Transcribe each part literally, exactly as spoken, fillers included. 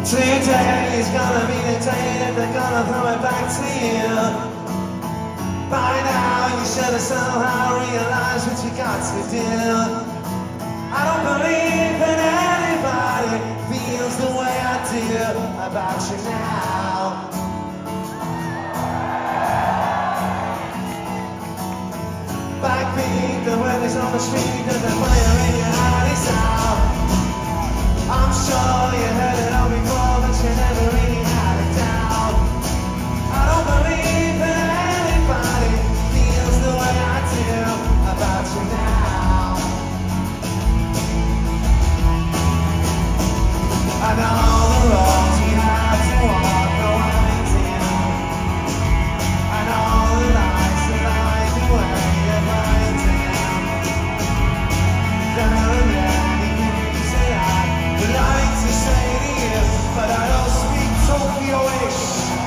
Today is gonna be the day that they're gonna throw it back to you. By now you should have somehow realized what you got to do. I don't believe that anybody feels the way I do about you now. Backbeat, the weather's on the street, and the fire in your heart is out. I'm sure you heard it all before, but you never really had a doubt. I don't believe that anybody feels the way I do about you now. I know the roads you have to walk, the winding down. I know the lies that lie the way you're lying down. There are many things that I would like to say to you, but I don't speak Tokyo-ish.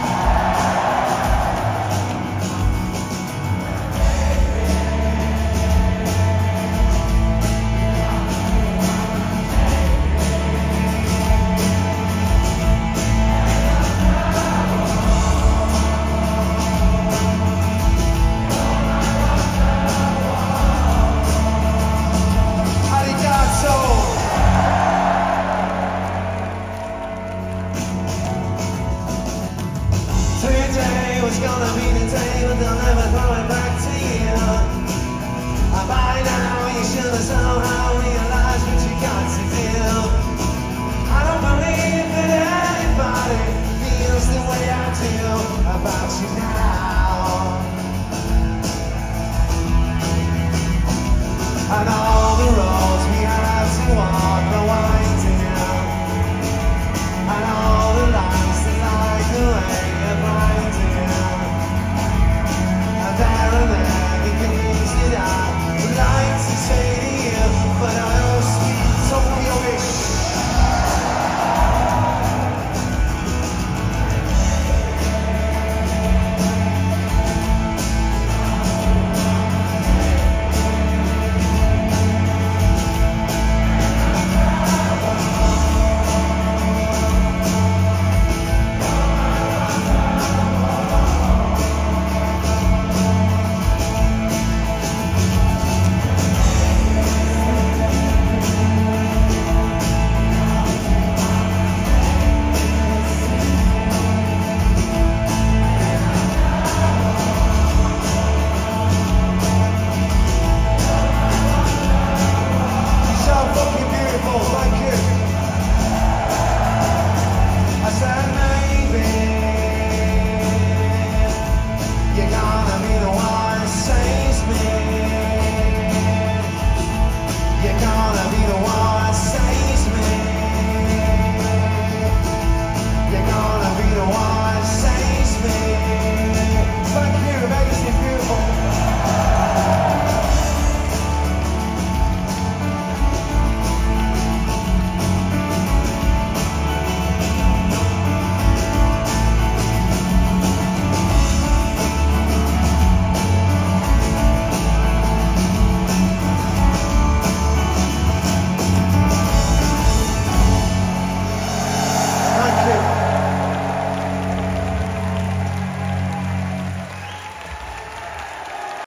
Today was gonna be the day, but they'll never throw it back to you. By now you should have somehow realized